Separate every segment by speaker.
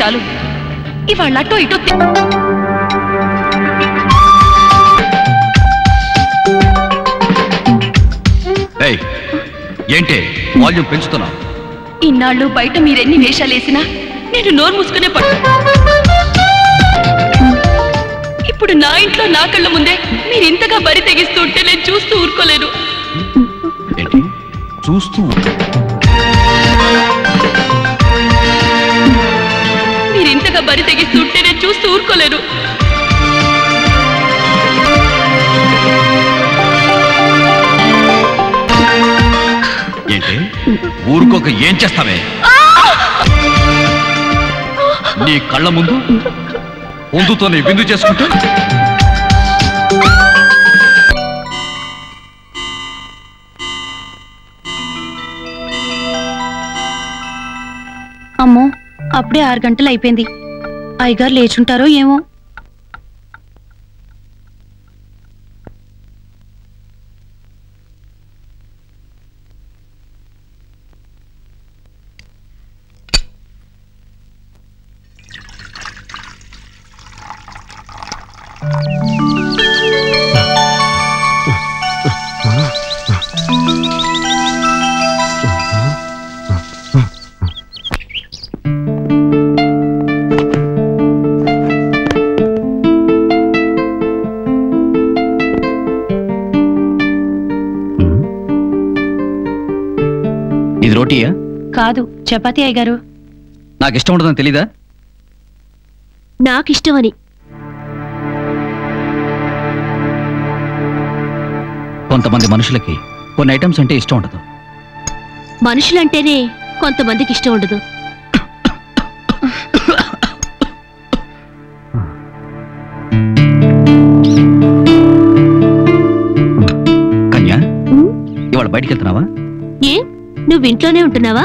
Speaker 1: చాలు. ఇవాళ అటో ఇటో
Speaker 2: ఏంటే వాల్యూమ్ పెంచుతున్నా?
Speaker 1: ఇన్నాళ్ళు బయట మీరెన్ని వేషాలేసినా నేను నోరు మూసుకునే పట్టు. ఇప్పుడు నా ఇంట్లో నా కళ్ళ ముందే మీరు ఇంతగా బరి తెగిస్తూ ఉంటే నేను చూస్తూ ఊరుకోలేను.
Speaker 2: ఏంటి చూస్తూ?
Speaker 1: మీరు ఇంతగా బరి తెగిస్తూ ఉంటే నేను చూస్తూ ఊరుకోలేను.
Speaker 2: ఏంటి ఊరుకోక ఏం చేస్తావే? నీ కళ్ళ ముందు పొందుతోనే విందు చేసుకుంటూ
Speaker 1: అమ్మో, అప్పుడే 6 గంటలు అయిపోయింది. అయ్యగారు లేచుంటారో ఏమో.
Speaker 2: ఇది రోటీయా?
Speaker 1: కాదు, చపాతీ అయ్యగారు.
Speaker 2: నాకు ఇష్టం ఉండదని తెలీదా?
Speaker 1: నాకిష్టమని.
Speaker 2: కొంతమంది మనుషులకి కొన్ని ఐటమ్స్ అంటే ఇష్టం ఉండదు.
Speaker 1: మనుషులంటేనే కొంతమందికి ఇష్టం ఉండదు.
Speaker 2: కన్యా, ఇవాళ బయటికి వెళ్తున్నావా?
Speaker 1: ఏ, నువ్వు ఇంట్లోనే ఉంటున్నావా?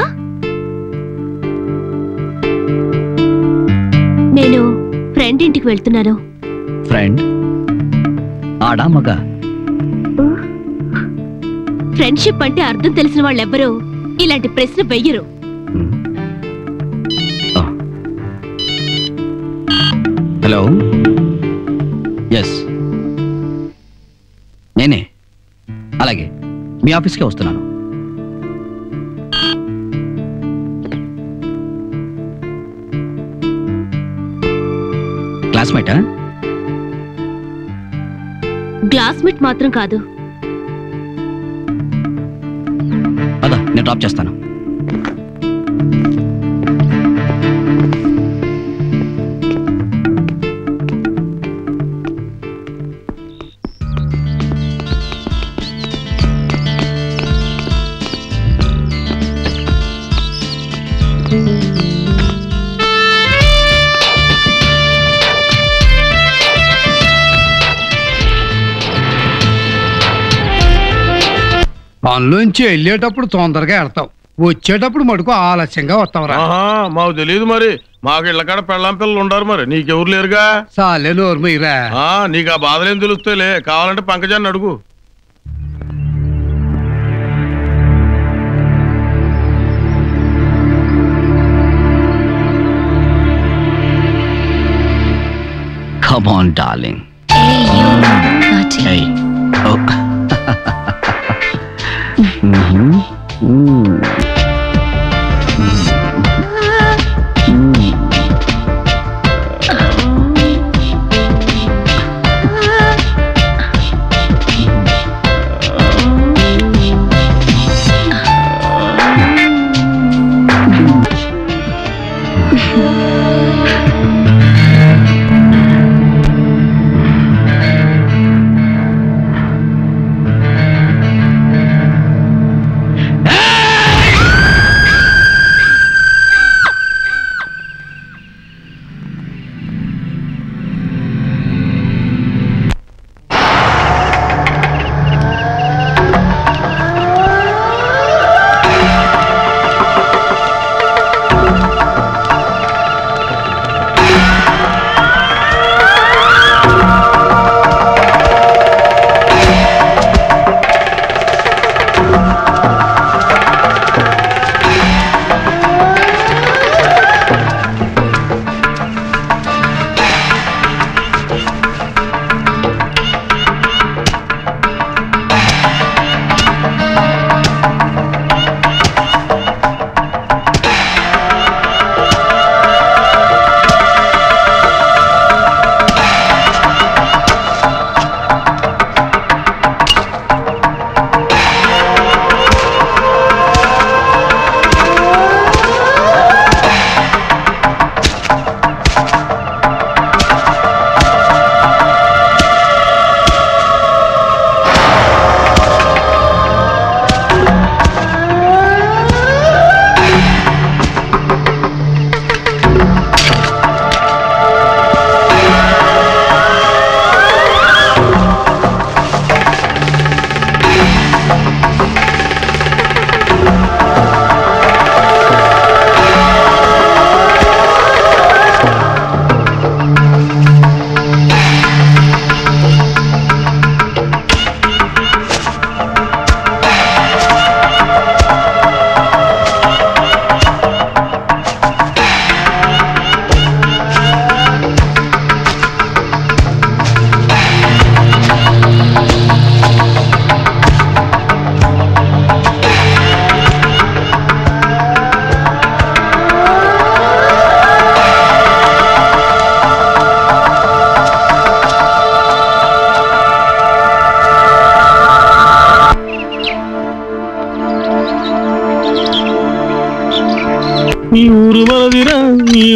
Speaker 1: నేను ఫ్రెండ్ ఇంటికి వెళ్తున్నాను.
Speaker 2: ఫ్రెండ్? ఆడా మగా?
Speaker 1: ఫ్రెండ్షిప్ అంటే అర్థం తెలిసిన వాళ్ళెవ్వరూ ఇలాంటి ప్రశ్న వెయ్యరు.
Speaker 2: హలో, ఎస్ నేనే. అలాగే మీ ఆఫీస్కే వస్తున్నాను. క్లాస్మేటా?
Speaker 1: క్లాస్మేట్ మాత్రం కాదు.
Speaker 2: అదా, నేను డ్రాప్ చేస్తాను.
Speaker 3: పనిలోంచి వెళ్ళేటప్పుడు తొందరగా వెళ్తావు, వచ్చేటప్పుడు మటుకు ఆలస్యంగా వస్తావురా.
Speaker 4: మాకు తెలియదు మరి. మాకు ఇళ్ళకాడ పెళ్ళాం పిల్లలు ఉండరు మరి. నీకెవరు లేరుగా?
Speaker 3: సాలే నోరుమయ్యరా.
Speaker 4: నీకు ఆ బాధలేం తెలుస్తాయిలే. కావాలంటే పంకజాన్ని అడుగు.
Speaker 2: Come on, darling.
Speaker 1: Hey, you naughty.
Speaker 2: Hey. Oh.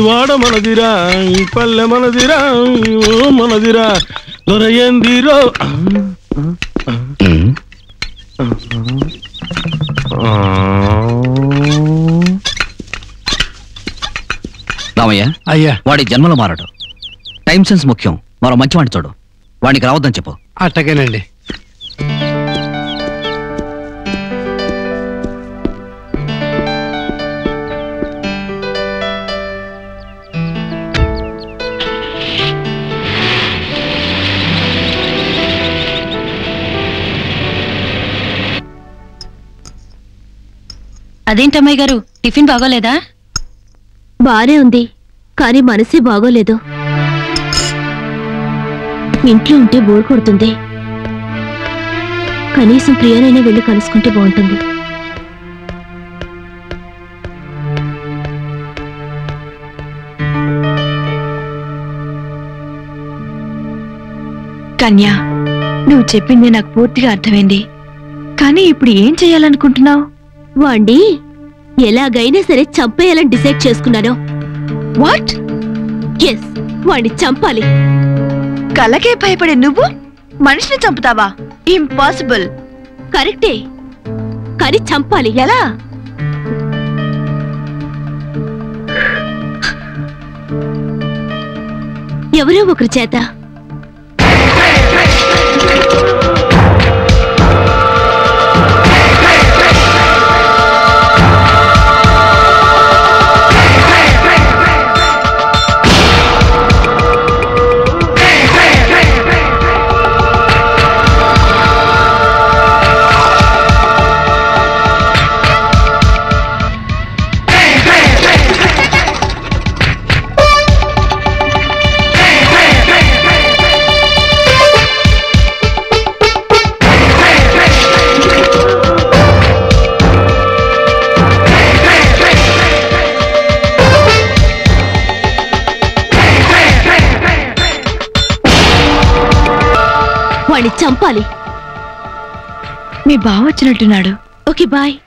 Speaker 4: వాడ మనదిరా ఈ పల్లె మనదిరా ఓ మనదిరా దొరయందిరో
Speaker 2: రామయ్య,
Speaker 3: అయ్యా
Speaker 2: వాడి జన్మలో మారడు. టైం సెన్స్ ముఖ్యం. మరో మంచివాడిని చూడు. వాడికి రావద్దని చెప్పు.
Speaker 3: అట్టగేనండి.
Speaker 1: అదేంటమ్మాయి గారు, టిఫిన్ బాగోలేదా?
Speaker 5: బానే ఉంది, కానీ మనసే బాగోలేదు. ఇంట్లో ఉంటే బోర్ కొడుతుంది. కనీసం ప్రియనైనా వెళ్ళి కలుసుకుంటే బాగుంటుంది.
Speaker 1: కన్యా, నువ్వు చెప్పింది నాకు పూర్తిగా అర్థమైంది. కానీ ఇప్పుడు ఏం చెయ్యాలనుకుంటున్నావు?
Speaker 5: వాణ్ణి ఎలాగైనా సరే చంపేయాలని డిసైడ్ చేసుకున్నాను.
Speaker 1: వాట్?
Speaker 5: ఎస్, వాణ్ణి చంపాలి.
Speaker 1: కలకే భయపడే నువ్వు మనిషిని చంపుతావా? ఇంపాసిబుల్.
Speaker 5: కరెక్టే, కానీ చంపాలి.
Speaker 1: ఎలా?
Speaker 5: ఎవరో ఒకరి చేత. వాణ్ణి చంపాలి.
Speaker 1: మీ బావ వచ్చినట్టున్నాడు.
Speaker 5: Okay, bye.